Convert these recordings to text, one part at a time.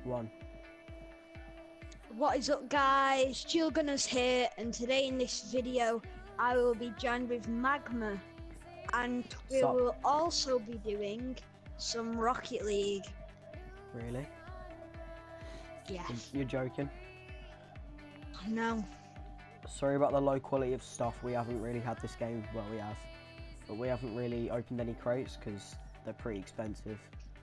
One. What is up, guys? Chill Gunners here, and today in this video I will be joined with Magma, and we Sup? will also be doing some Rocket League. Really? Yes. You're joking? No. Sorry about the low quality of stuff. We haven't really had this game. Well, we have. But we haven't really opened any crates because they're pretty expensive.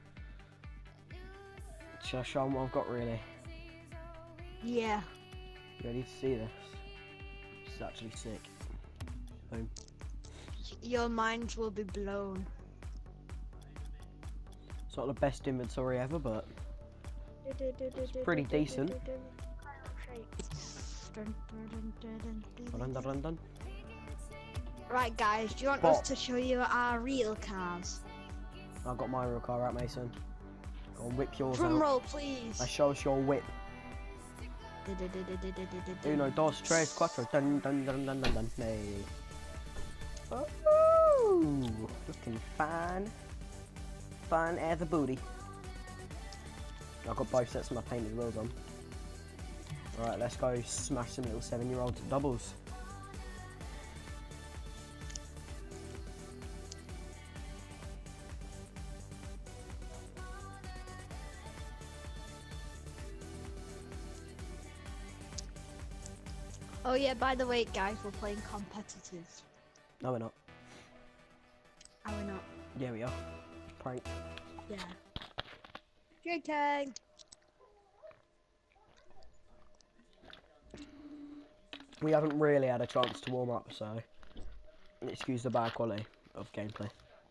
Shall I show them what I've got, really? Yeah. You ready to see this? This is actually sick. Boom. Your minds will be blown. It's not the best inventory ever, but it's pretty decent. Dun. Right, guys, do you want us to show you our real cars? I've got my real car out, Mason. Go on, whip yours Drum out. roll, please. Now show us your whip. Uno, dos, tres, cuatro. Dun dun dun dun dun dun. Hey. Oh, looking fine. Fine as a booty. I've got both sets of my painted wheels on. Alright, let's go smash some little 7-year-olds at doubles. Oh yeah, by the way, guys, we're playing competitive. No, we're not. Are we not? Yeah, we are. Prank. Yeah. JK. We haven't really had a chance to warm up, so excuse the bad quality of gameplay.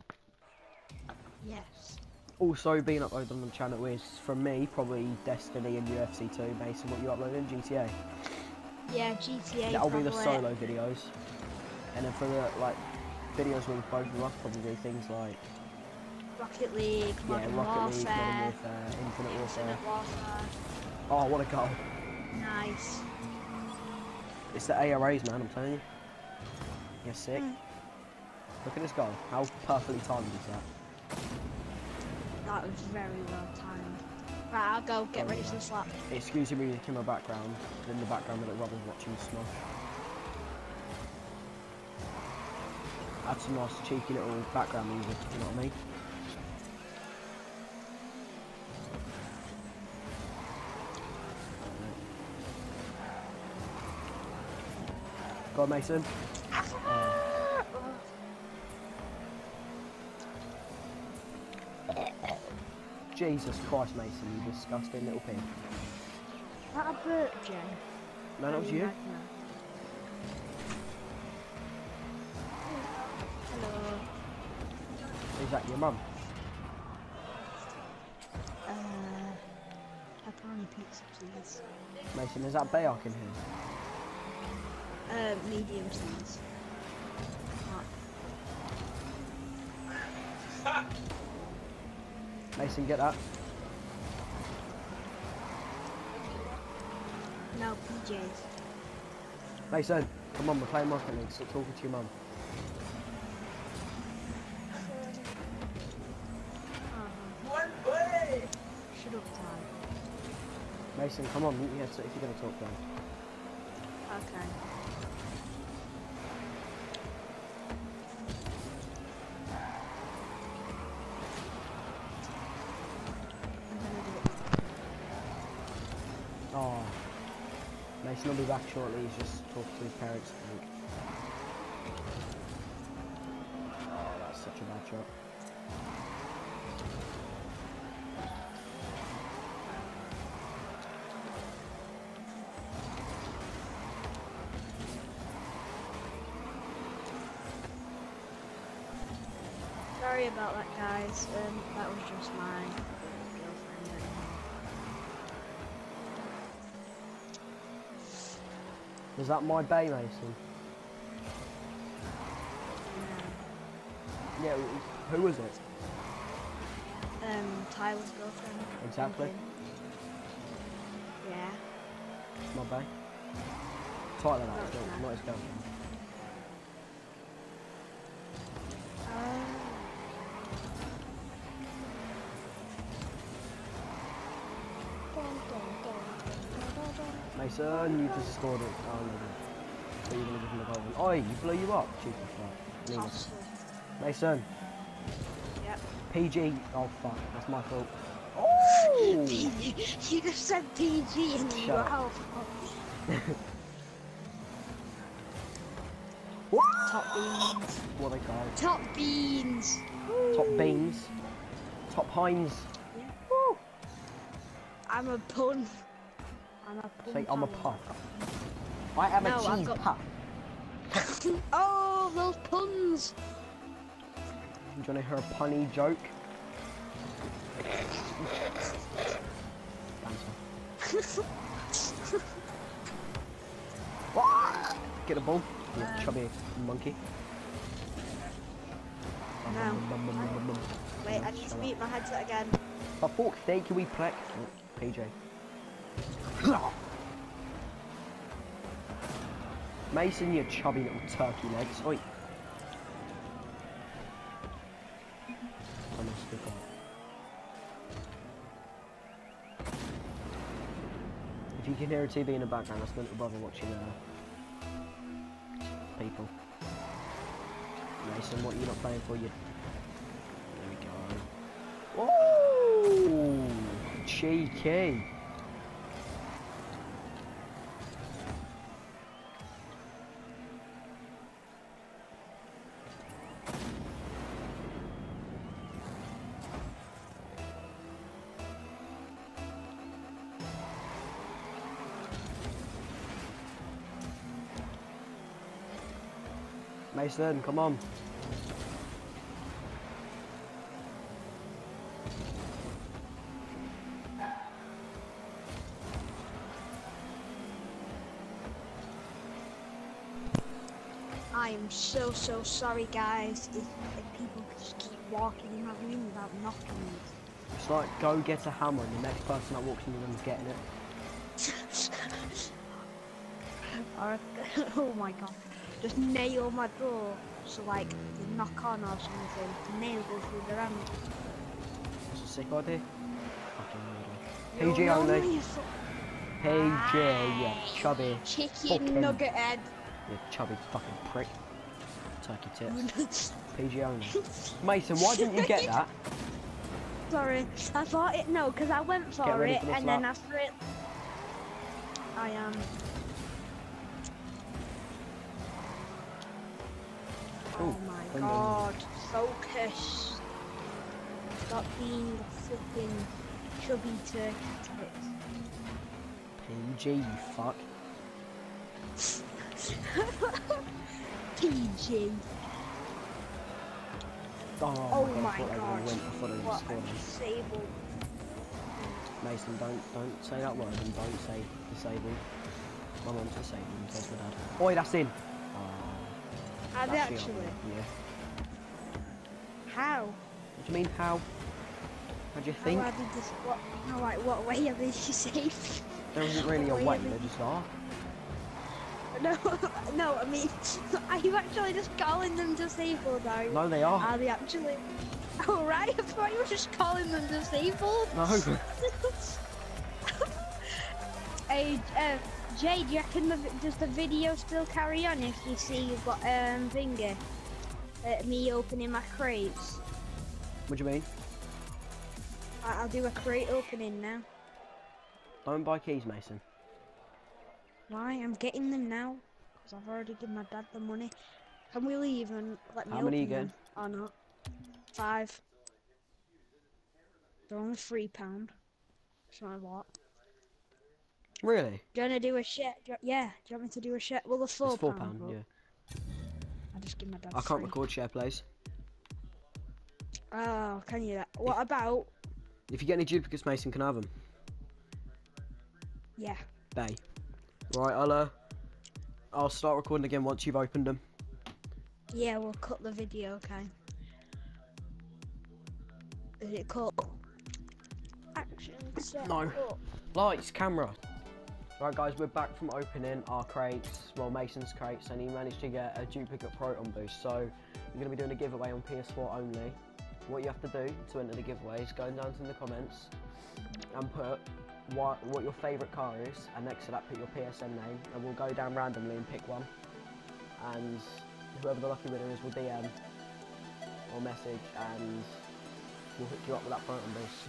Yes. Also being uploaded on the channel is, from me, probably Destiny and UFC 2, based on what you upload in GTA. Yeah, GTA. That'll be the probably. solo videos. And then for the, like, videos with both of us, probably things like Rocket League, Modern Rocket League, Modern Warfare, Warfare, Infinite Warfare. Infinite Warfare. Oh, what a goal. Nice. It's the ARAs, man, I'm telling you. You're sick. Look at this goal. How perfectly timed is that? That was very well timed. Right, I'll go get ready for the slap. Excuse me music in my background. In the background that Rob was watching Smosh. Add some nice cheeky little background music, you know what I mean? Go on, Mason. Jesus Christ, Mason, you disgusting little pig. Is that a bird, Jen? No, that was you. Hello. Is that your mum? Pepperoni pizza, please. Mason, is that Bayark in here? Medium, please. Mason, get that. No, PJs. Mason, come on, we're playing Rocket League. Stop talking to your mum. Shut up, Ty. Mason, come on, mute your headset if you're going to talk then. Okay. Oh, Mason will be back shortly. He's just talking to his parents, I think. Oh, that's such a bad shot. Sorry about that, guys. That was just my girlfriend. Was that my bay, Mason? Yeah, who was it? Tyler's girlfriend. Exactly. Yeah. My bay. Tyler, that That's still, nice. not his girlfriend. Mason, you just scored it. Oh, no. So you're going to give him the goal. Oh, he blew you up. Cheeky fuck. Tossle. Mason. Yep. PG. Oh, fuck. That's my fault. Oh! You just said PG and you were Shut up. half. Top beans. What they call Top beans. top beans. Top Heinz. Yeah. Woo! I'm a pun. I'm a pun. Say, I'm a talent. puck. I am No, a I've cheese got- puck. Oh, those puns. Do you want to hear a punny joke? Get a ball. You chubby monkey. No. Wait, I need to mute my headset again. For fuck's sake, can we play? PJ. Mason, you chubby little turkey legs. Oi. I'm gonna stick on. If you can hear a TV in the background, that's my little brother watching people. Mason, what are you not playing for? You. There we go. Oh, cheeky. Mason, come on. I am so sorry, guys. If people just keep walking in my room without knocking me. It's like go get a hammer and the next person that walks in the room is getting it. Or, oh my god. Just nail my door. So like, they knock on or something. The nail goes through their hand. That's a sick idea. Fucking You're weirdo. PG only. you fu- PG, yeah, chubby. Chicken fucking- nugget head. You chubby fucking prick. Turkey tits. PG only. Mason, why didn't you get that? Sorry, I thought it. No, because I went for ready it for the and then slap. after it, I am. Oh Ooh, my boom, boom. god! Focus. Stop being the flipping chubby turkey tits. PG, you fuck. PG. Oh my I thought they god! went. I thought they were What a scoring. disabled. Mason, don't say that word and don't say disabled. My mum's disabled and so is my dad. Oi, that's in. Are they That's the actually? other one, yeah. How? What do you mean, how? How do you think? How are they what? No, like what way are they safe? There isn't really a What way, are they they- just are. No, no. I mean, are you actually just calling them disabled? No, they are. Are they actually? Oh right, I thought you were just calling them disabled. No. Hey, Jay, do you reckon does the video still carry on if you see you've got thingy? Me opening my crates. What do you mean? I'll do a crate opening now. Don't buy keys, Mason. Why? I'm getting them now because I've already given my dad the money. Can we leave and let me How many open you them or not? 5. They're only £3. It's not a lot. Really? Do you want to do a share? Yeah. Do you want me to do a share? Well, the £4. It's £4, but yeah. I just give my dad. I can't 3. record share plays. Oh, can you? What about? If you get any duplicates, Mason can have them. Yeah. Bay. Right, I'll start recording again once you've opened them. Yeah, we'll cut the video, okay? Is it cut? Action, set, No. cut. Lights, camera. Right, guys, we're back from opening our crates, well, Mason's crates, and he managed to get a duplicate Proton Boost. So we're going to be doing a giveaway on PS4 only. What you have to do to enter the giveaway is go down to the comments and put what your favourite car is, and next to that put your PSN name, and we'll go down randomly and pick one. And whoever the lucky winner is will DM or message, and we'll hook you up with that Proton boost.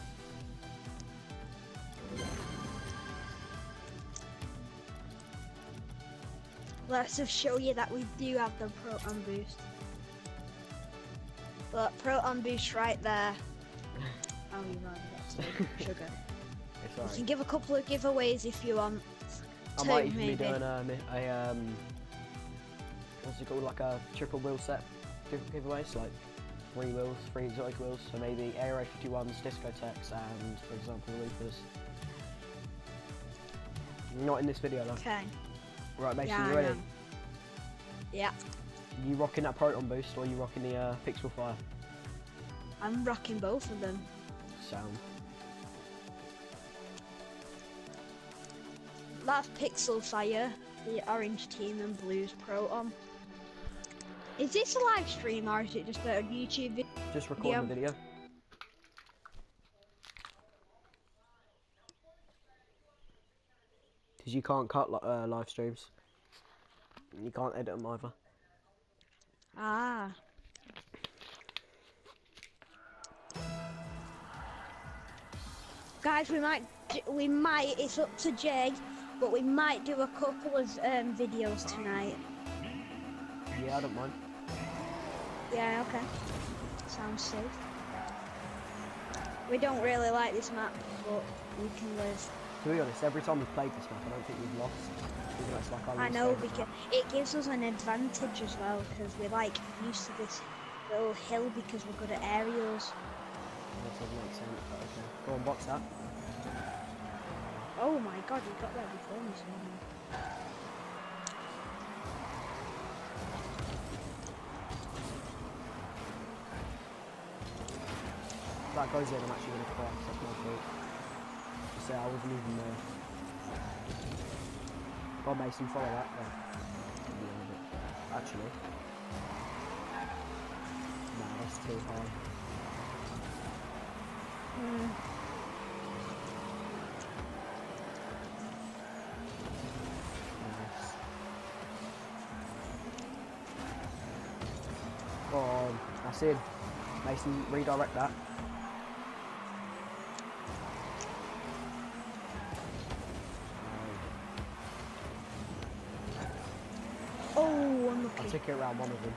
Let's just show you that we do have the Proton boost. Look, Proton boost right there. Oh, you ran that sugar. It's You alright. can give a couple of giveaways if you want. I Two, might even maybe. be doing a what's it called, like a triple wheel set giveaways, like 3 wheels, 3 exotic wheels, so maybe Aero 51s, Discotheques, and for example Loopers. Not in this video though. Okay. Right, Mason, Yeah, you I ready? know. Yeah, You rocking that Proton boost, or you rocking the Pixel Fire? I'm rocking both of them. Sound. That's Pixel Fire, the orange team, and blue's Proton. Is this a live stream or is it just a YouTube video? Just recording the video. Because you can't cut live streams. You can't edit them either. Ah. Guys, we might, it's up to Jay, but we might do a couple of videos tonight. Yeah, I don't mind. Yeah, okay. Sounds safe. We don't really like this map, but we can live. To be honest, every time we've played this map, I don't think we've lost. Even though it's like our I least know, favourite because map. it gives us an advantage as well, because we're like used to this little hill because we're good at aerials. That doesn't make sense, but okay. Go on, box that. Oh my god, you got there before me somehow. If that goes in, I'm actually going to cry, because that's my fault. Just say I wasn't even there. Go on, Mason, follow that. Yeah, actually. Nah, that's too high. Nice. Go on, that's in. Mason, redirect that. Oh, unlucky. I'll take it around one of them.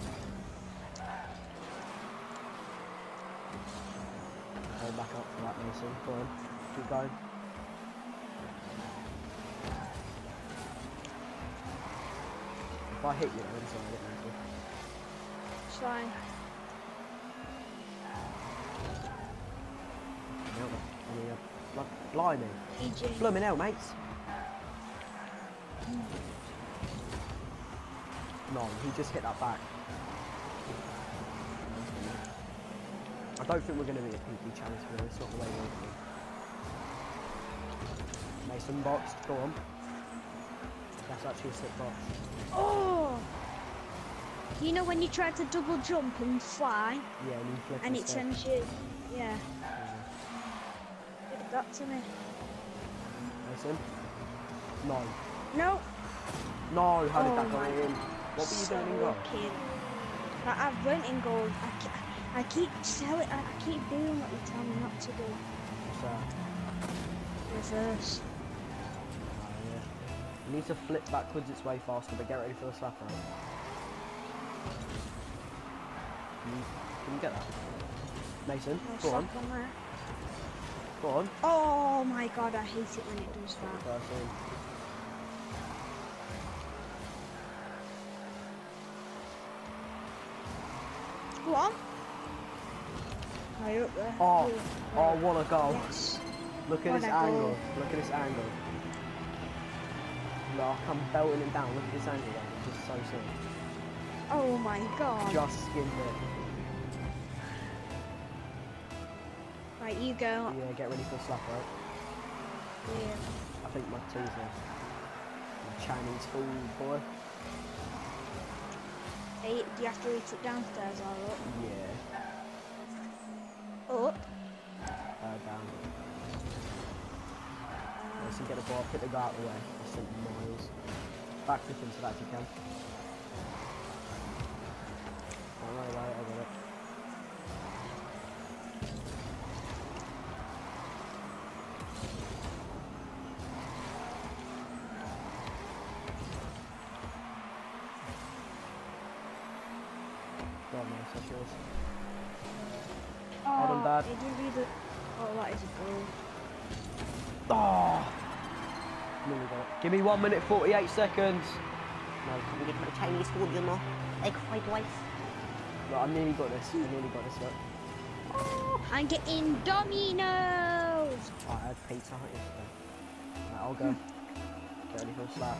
Go back up for that, Mason. Go on, keep going. If I hit you, I'm sorry, I get mental. It's fine. Nailed it. I mean, blimey. EJ. Blooming hell, mates. No, he just hit that back. I don't think we're going to be a PP challenge here. It's not the way we're going. Mason box, go on. That's actually a sick box. Oh! You know when you try to double jump and fly, Yeah, and you flip and it instead. sends you, yeah. It got to me. Mason? No. No. No, how did Oh that go my in? God. What were you So doing in goal? lucky. I went in goal. I keep telling, I keep doing what you tell me not to do. What's that? Reverse. Oh, yeah. You need to flip backwards, it's way faster, but get ready for the slap round. Can you get that? Mason, No go on. slap on there. Go on. Oh my god, I hate it when it does Get the that. person. Go on. Higher up there. Oh, oh, what a goal. Yes. Look at What this a goal. angle. Look at this angle. Look, I'm belting him down. Look at this angle there. It's just so sick. Oh my god. Just skimmed it. Right, you go. Yeah, get ready for the slap, right? Yeah. I think my tea's here. My Chinese food boy. Hey, do you have to reach it downstairs or up? Yeah. Up. Down. Mason, get the ball, hit the guy out of the way. I sent miles. Back flip into that if you can. Oh, right, I got it. Go on, Mace, that's yours. Well done, Dad. Did you read it? Oh, that is a goal. Oh! Nearly got it. Give me 1 minute 48 seconds. No, can we get my Chinese food, you know? Like fried rice. No, I nearly got this. Look. Oh, I'm getting Dominoes. Oh, I had Pizza Hut yesterday. Right, I'll go. Get ready for a slap.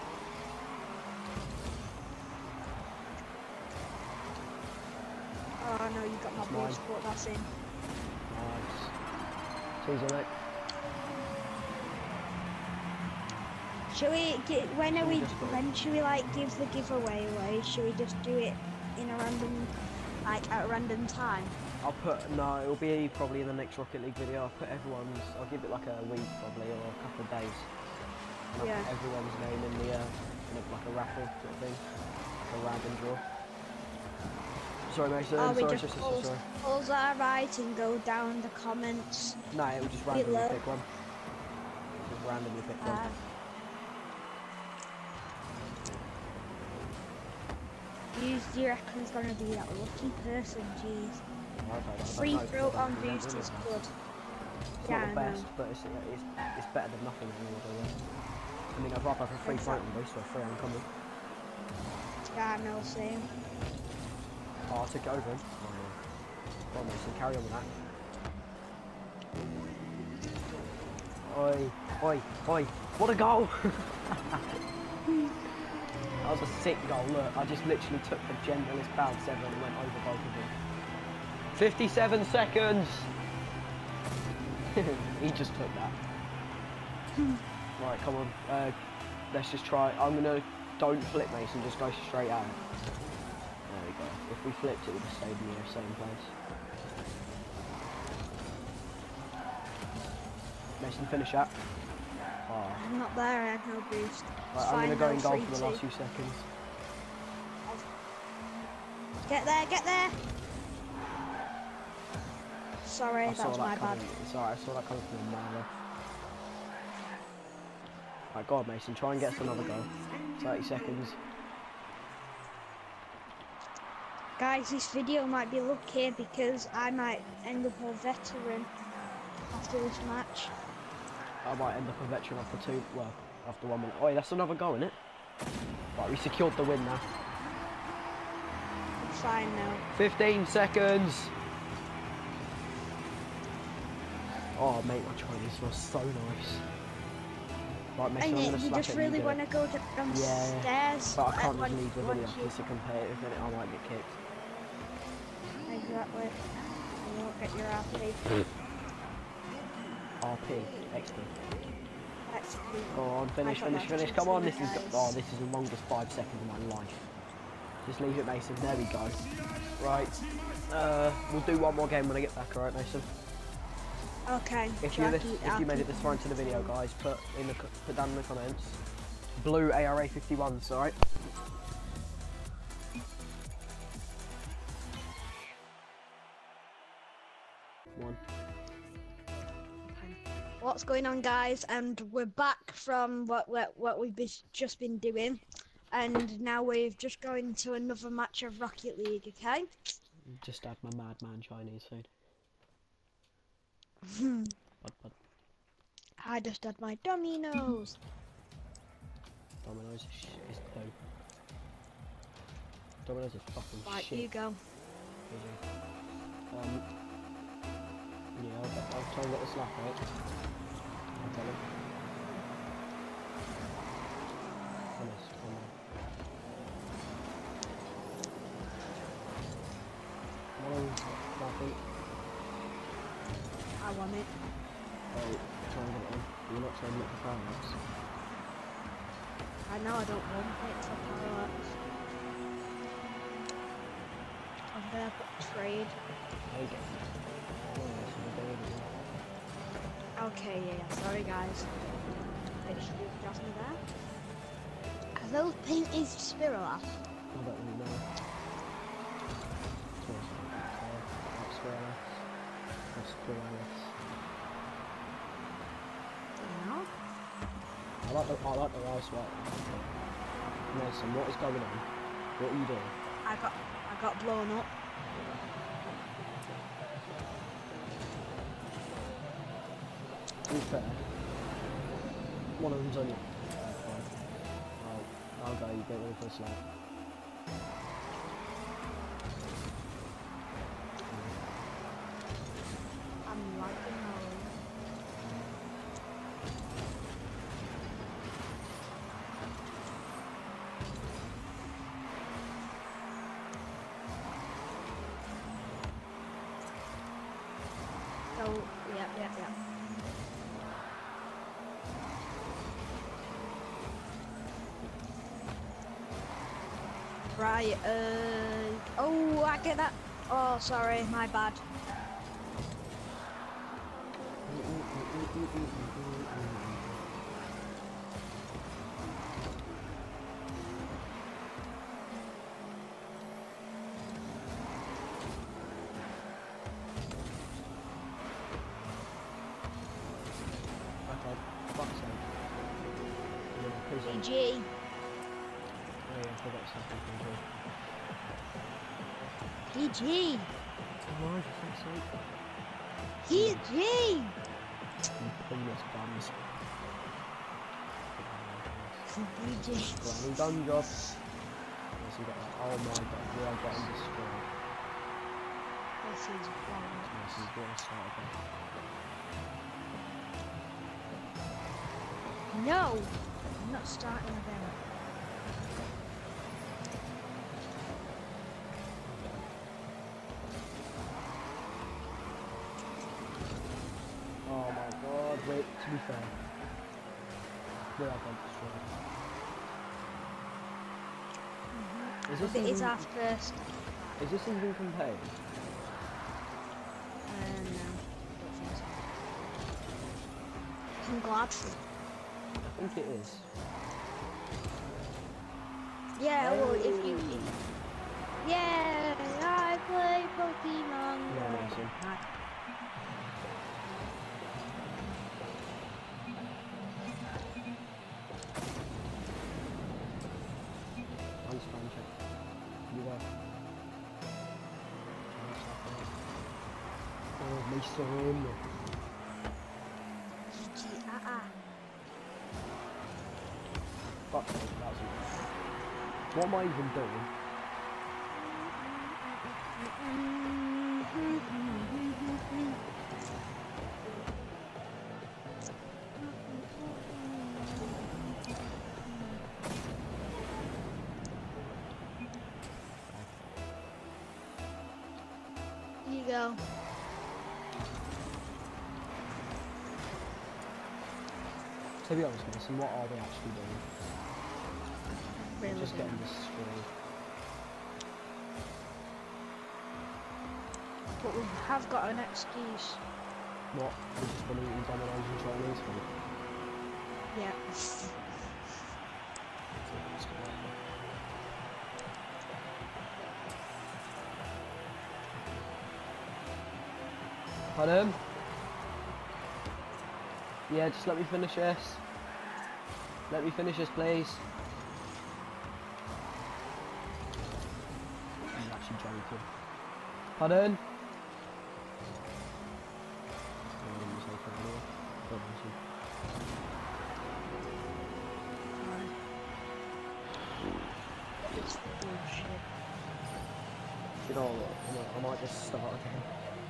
Oh no, you got my It's mine. boost, but that's in. Nice. Cheers, mate. Should we get, when Should we just go? when should we like give the giveaway away? Should we just do it in a random, like at a random time? No, it'll be probably in the next Rocket League video. I'll give it like a week probably, or a couple of days. And I'll Yeah. put everyone's name in the, like a raffle sort of thing. Like a random draw. Sorry, Mason. Or we Sorry, just sorry. pulls our right and go down the comments. No, it'll just randomly Below. pick one. Just randomly pick one. Do you reckon it's gonna be that lucky person? Jeez. I don't know, Free because throw I on don't boost really is know. good. It's Yeah, not I the know. best, but it's better than nothing at the end of the day. I mean, I'd rather have a free fight than boost or a free uncommon. Yeah, no, same. Oh, I took it over him. Go on, Mason, carry on with that. Oi, what a goal! That was a sick goal, look, I just literally took the gentlest bounce ever and went over both of them. 57 seconds! He just took that. Right, come on, let's just try, don't flip, Mason, just go straight out. There we go. If we flipped it would have stayed in the same place. Mason, finish that. Oh. I'm not there, I had no boost. Right, I'm going to go in goal for the last few seconds. Get there! Sorry, I saw that was my that bad. coming. It's alright, I saw that coming from a mile off. Right, go on, Mason, try and get us another goal. 30 seconds. Guys, this video might be lucky because I might end up a veteran after this match. I might end up a veteran after after 1 minute. Oh, that's another goal, isn't it? Right, we secured the win now. I'm fine now. 15 seconds. Oh, mate, my Chinese smells so nice. Right, Mason, I'm And going to you slap just it really and want to go downstairs. Yeah, but I can't just when- leave the video once you- because it's competitive and I might get kicked. Exactly. You won't get your RP. RP, XP. That's Go on, finish. Come on, this is the longest 5 seconds of my life. Just leave it, Mason. There we go. Right. We'll do one more game when I get back, alright, Mason? Okay. If so you I'll if keep- you I'll made it keep- this far into the video, guys, put down in the comments. Blue ARA 51s, alright? One. What's going on, guys? And we're back from what we've just been doing, and now we've just going into another match of Rocket League. Okay. Just add my madman Chinese food. Bud. I just had my Dominoes. Domino's is poo. Domino's is fucking Right, shit. you go. Yeah, I'll try and get the slap right. I'll tell him. Honest, come on. Come on, Snappy. I want it. Oh, try and get it in. You're not trying to look for fireworks. I know I don't want it for fireworks. I'm gonna put trade. There you go. Oh, that's what I'm doing. Okay, yeah. Sorry, guys. bit of Jasmine there. Are those painted Spiralas? I don't really know. No. I like the ice white. Mason, what is going on? What are you doing? I got blown up. To be fair, one of them's on you. I'll go, you get ready for a slap. I'm liking those. Oh, yeah. Right, oh, I get that. Oh, sorry, my bad. Okay, fuck's sake. GG. Oh yeah, I forgot something. GG. Alright, for fuck's sake. GG. You penis bums. GG. Well done, job. Yes, you got that. Oh my god, we are getting destroyed. This is Yes, he's going to start again. No, I'm not starting again. Oh my god, wait, to be fair. We are getting destroyed. Is this It is even, our first. is this even compared? No, don't think so. I'm glad. I think it is. Yeah, well, if you. Yeah, I play Pokemon. Yeah, Mason. I'm spam check. You go. Oh, Mason. Fuck me, that was a What am I even doing? Here you go. To be honest, Mason, what are they actually doing? They're just getting destroyed. But we have got an excuse. What? We've just been eating Domino's and Chinese food? Yeah. Pardon? Yeah, just let me finish this. Let me finish this, please. I'm actually joking. Pardon? It's bullshit. You know what? I might just start again.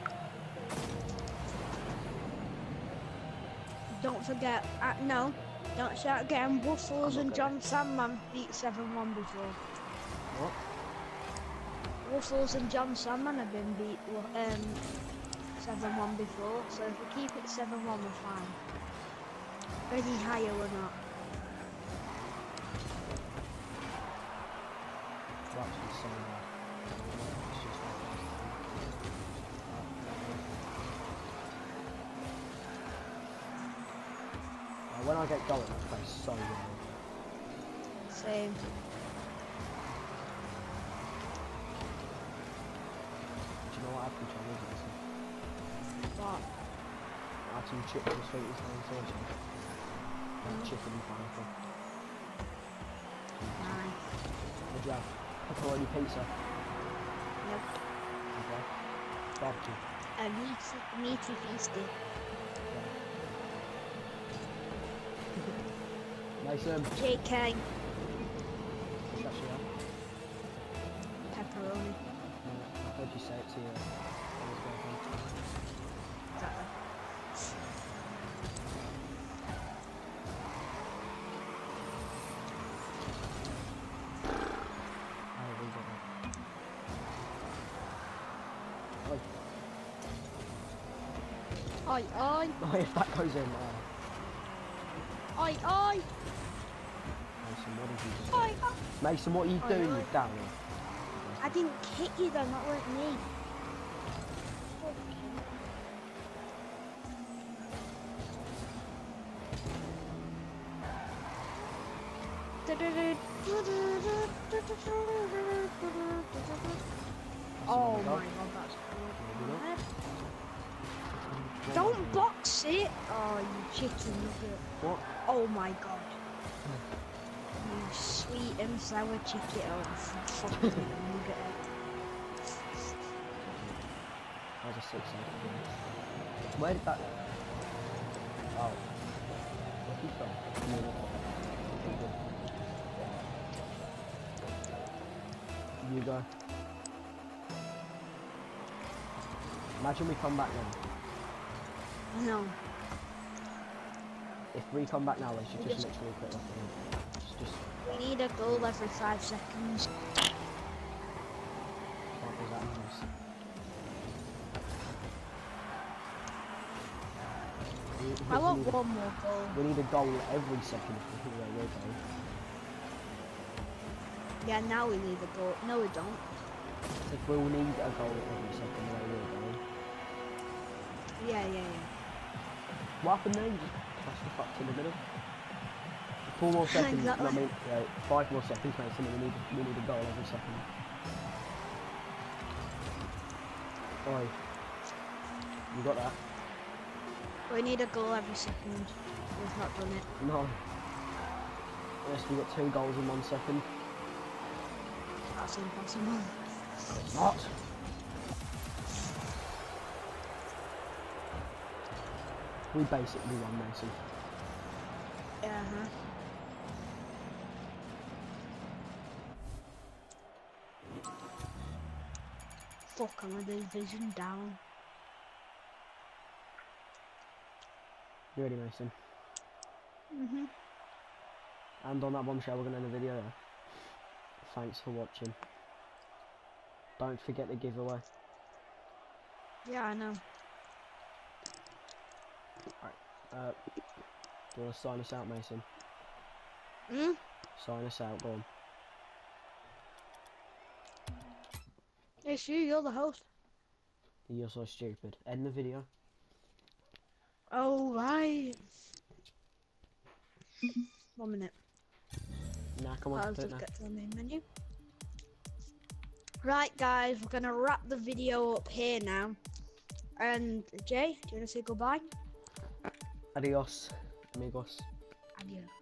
Don't forget, no, don't start again. Wuffles I'm and not John Sandman beat 7-1 before. What? Wuffles and John Sandman have been beat 7-1 before, so if we keep it 7-1, we're fine. Any higher, we're not. We're actually so mad. It's just like when I get going, I play so well. Same. Do you know what Apple Channel is? What? Add some chips and sweet and sour sauce. Like chicken and pineapple. Nice. Would you have pepperoni pizza? Nope. Okay. Barbecue. A meaty feasty. Mason. JK. What's that shit? Pepperoni. I heard you say it to your girlfriend. Exactly. Oh, we got it. Oh. Oi, oi. Oh, if that goes in, Oi, oi. Mason, what did you just Oi, do? oi. Mason, what are you Oi, doing, oi. you downer? I didn't kick you though, that weren't me. Oh my god, that's cool. Don't box it! Oh, you chicken nugget. What? Oh my god. You sweet and sour chicken. Oh, fucking nugget. That was a 6 second. Where did that go? Oh. Where's he from? You go. Imagine we come back now. No. If we come back now, we should just Just- literally quit off. Just We need a goal every 5 seconds. what was that nice? I want one more goal. We need a goal every second if we're where we're going. Yeah, now we need a goal. No, we don't. If we'll need a goal every second where we're going. Yeah. What happened there? You just passed the fuck in the middle. 4 more seconds. Exactly. I mean, yeah, 5 more seconds, mate. So we need a goal every second. Oi. You got that? We need a goal every second. We've not done it. No. Yes, we got 2 goals in 1 second. That's impossible. It's not. We basically won, Mason. Yeah, Fuck, I'm a division down. You ready, Mason? Mhm. And on that bombshell, we're going to end the video there. Thanks for watching. Don't forget the giveaway. Yeah, I know. Do you want to sign us out, Mason? Hmm? Sign us out, go on. It's you, you're the host. You're so stupid. End the video. Oh, right. 1 minute. Nah, come on, I'll do it just now. get to the main menu. Right, guys, we're gonna wrap the video up here now. And Jay, do you wanna say goodbye? Adios, amigos. Adios.